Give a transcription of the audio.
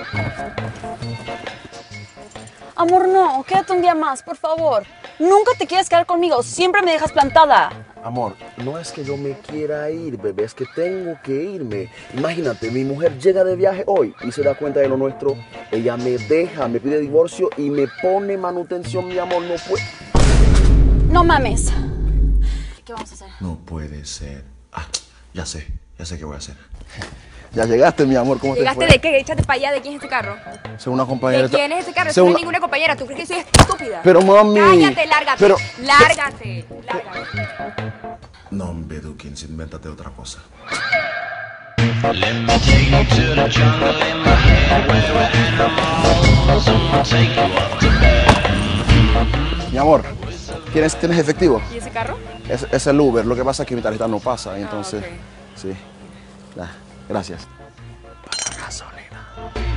Amor, no, quédate un día más, por favor. Nunca te quieres quedar conmigo, siempre me dejas plantada. Amor, no es que yo me quiera ir, bebé, es que tengo que irme. Imagínate, mi mujer llega de viaje hoy y se da cuenta de lo nuestro. Ella me deja, me pide divorcio y me pone manutención, mi amor, no puede. No mames. ¿Qué vamos a hacer? No puede ser. Ah, ya sé qué voy a hacer. Ya llegaste, mi amor, ¿cómo te fue? ¿Llegaste de qué? Échate para allá, ¿de quién es este carro? Soy una compañera. ¿De quién es este carro? Eso no es ninguna compañera, ¿tú crees que soy estúpida? Pero mami. Cállate, lárgate. Pero... Lárgate. No, hombre, Dukins, invéntate otra cosa. Mi amor, ¿tienes efectivo? ¿Y ese carro? Es el Uber, lo que pasa es que mi tarjeta no pasa, y entonces... ok. Sí. Gracias. Pasa gasolina.